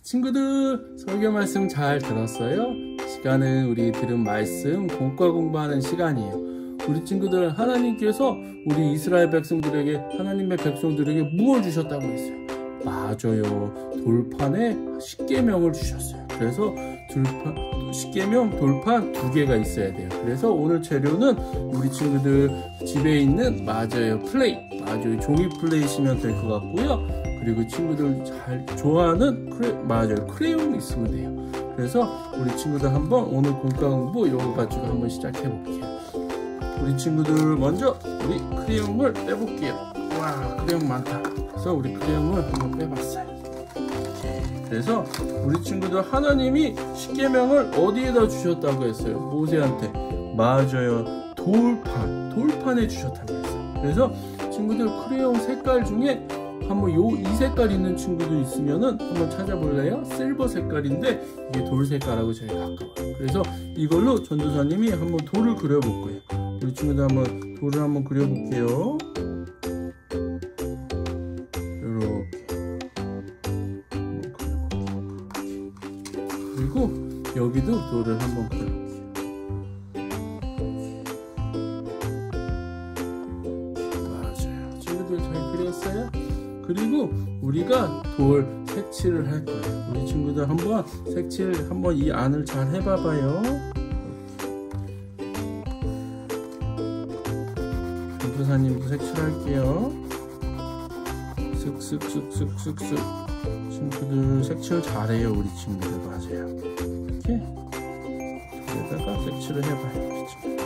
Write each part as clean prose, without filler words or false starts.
친구들, 설교 말씀 잘 들었어요? 시간은 우리 들은 말씀 공과 공부하는 시간이에요. 우리 친구들, 하나님께서 우리 이스라엘 백성들에게, 하나님의 백성들에게 무엇을 주셨다고 했어요? 맞아요. 돌판에 십계명을 주셨어요. 그래서 십계명 돌판 2개가 있어야 돼요. 그래서 오늘 재료는 우리 친구들 집에 있는, 맞아요, 플레이, 맞아요, 종이 플레이시면 될 것 같고요. 그리고 친구들 잘 좋아하는 맞아요, 크레용 있으면 돼요. 그래서 우리 친구들 한번 오늘 공과 공부 이거 가지고 한번 시작해 볼게요. 우리 친구들 먼저 우리 크레용을 빼볼게요. 와, 크레용 많다. 그래서 우리 크레용을 한번 빼봤어요. 그래서 우리 친구들, 하나님이 십계명을 어디에다 주셨다고 했어요? 모세한테. 맞아요, 돌판에 주셨다고 했어요. 그래서 친구들, 크레용 색깔 중에 한번 이 색깔 있는 친구도 있으면은 한번 찾아볼래요? 실버 색깔인데 이게 돌 색깔하고 제일 가까워요. 그래서 이걸로 전도사님이 한번 돌을 그려볼 거예요. 우리 친구들 한번 돌을 한번 그려볼게요. 그리고 여기도 돌을 한번 그려볼게요. 맞아요, 친구들 잘 그렸어요? 그리고 우리가 돌 색칠을 할 거예요. 우리 친구들 한번 색칠, 한번 이 안을 잘 해봐봐요. 전도사님도 색칠할게요. 쓱쓱쓱쓱쓱쓱. 친구들 색칠 잘해요, 우리 친구들. 맞아요. 이렇게 여기다가 색칠을 해봐요, 우리 친구들.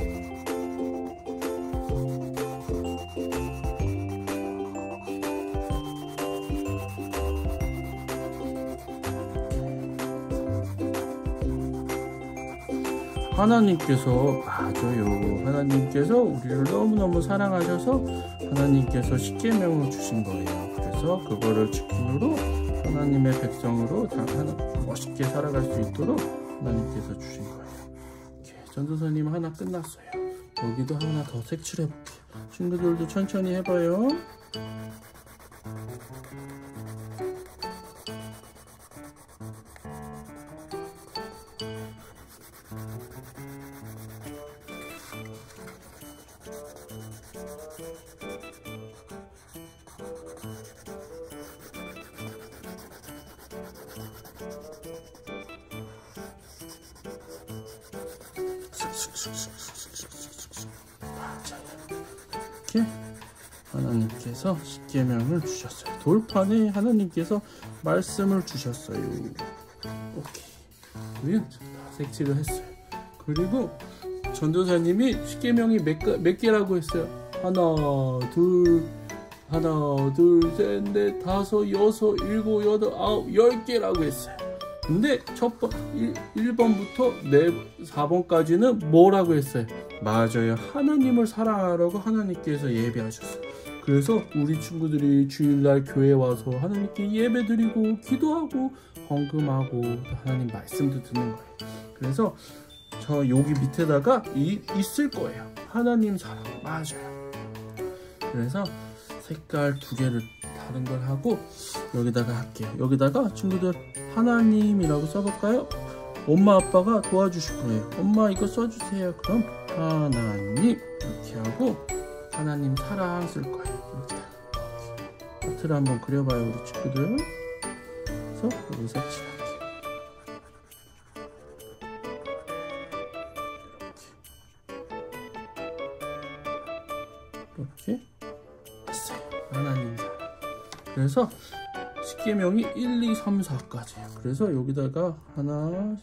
하나님께서, 맞아요, 하나님께서 우리를 너무너무 사랑하셔서 하나님께서 십계명을 주신 거예요. 그래서 그거를 지킴으로 하나님의 백성으로 다 멋있게 살아갈 수 있도록 하나님께서 주신 거예요. 전도사님 하나 끝났어요. 여기도 하나 더 색칠해 볼게요. 친구들도 천천히 해봐요. 이렇게 하나님께서 십계명을 주셨어요. 돌판에 하나님께서 말씀을 주셨어요. 오케이, 우리는 다 색칠을 했어요. 그리고 전도사님이 십계명이 몇 개라고 했어요? 하나, 둘, 셋, 넷, 다섯, 여섯, 일곱, 여덟, 아홉, 10개라고 했어요. 근데 1번부터 4번까지는 뭐라고 했어요? 맞아요, 하나님을 사랑하라고 하나님께서 예배하셨어요. 그래서 우리 친구들이 주일날 교회 와서 하나님께 예배드리고 기도하고 헌금하고 하나님 말씀도 듣는 거예요. 그래서 저 여기 밑에다가 있을 거예요, 하나님 사랑. 맞아요. 그래서 색깔 2개를 다른 걸 하고 여기다가 할게요. 여기다가 친구들 하나님이라고 써볼까요? 엄마 아빠가 도와주실 거예요. 엄마 이거 써주세요. 그럼 하나님 이렇게 하고 하나님 사랑 쓸 거예요. 하트를 한번 그려봐요, 우리 친구들. 그래서 여기 색칠할게요. 이렇게 했어요. 하나님 사랑. 그래서 십계명이 1, 2, 3, 4까지예요. 그래서 여기다가 하나,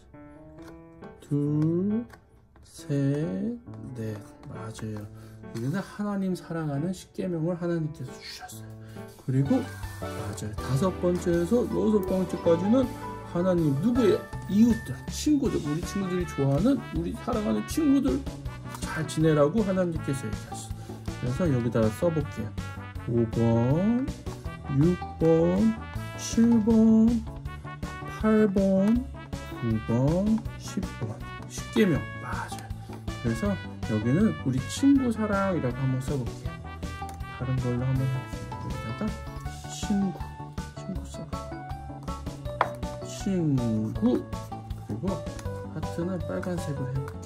둘, 셋, 넷. 맞아요, 여기는 하나님 사랑하는 십계명을 하나님께서 주셨어요. 그리고 맞아요, 5번째에서 6번째까지는 하나님 누구의 이웃들, 친구들, 우리 친구들이 좋아하는, 우리 사랑하는 친구들 잘 지내라고 하나님께서 얘기하셨어요. 그래서 여기다가 써볼게요. 5번, 6번, 7번, 8번, 9번, 10번. 십계명. 맞아요. 그래서 여기는 우리 친구 사랑이라고 한번 써볼게요. 다른 걸로 한번 해볼게요. 여기다가 친구 써볼게요. 친구. 그리고 하트는 빨간색으로 해볼게요.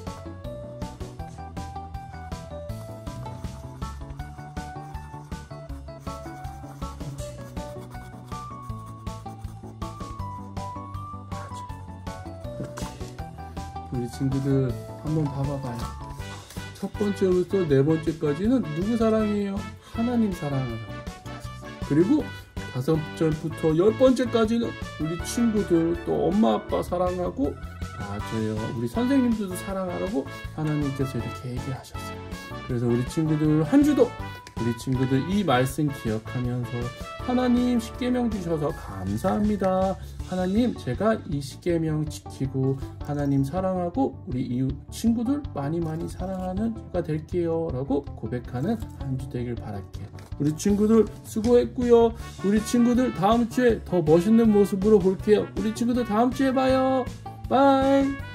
이렇게 우리 친구들 한번 봐봐봐요. 첫 번째부터 네 번째까지는 누구 사랑이에요? 하나님 사랑을. 그리고 5번째부터 10번째까지는 우리 친구들 또 엄마 아빠 사랑하고, 맞아요, 우리 선생님들도 사랑하라고 하나님께서 이렇게 얘기하셨어요. 그래서 우리 친구들 한 주도 우리 친구들 이 말씀 기억하면서 하나님 십계명 주셔서 감사합니다. 하나님, 제가 이 십계명 지키고 하나님 사랑하고 우리 이웃 친구들 많이 사랑하는 주가 될게요 라고 고백하는 한 주 되길 바랄게요. 우리 친구들 수고했고요. 우리 친구들 다음 주에 더 멋있는 모습으로 볼게요. 우리 친구들 다음 주에 봐요. 바이.